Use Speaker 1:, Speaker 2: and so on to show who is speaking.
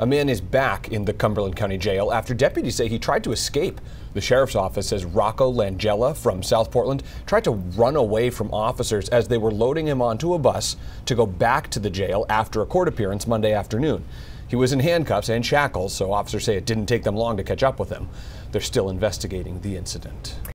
Speaker 1: A man is back in the Cumberland County Jail after deputies say he tried to escape. The sheriff's office says Rocco Langella from South Portland tried to run away from officers as they were loading him onto a bus to go back to the jail after a court appearance Monday afternoon. He was in handcuffs and shackles, so officers say it didn't take them long to catch up with him. They're still investigating the incident.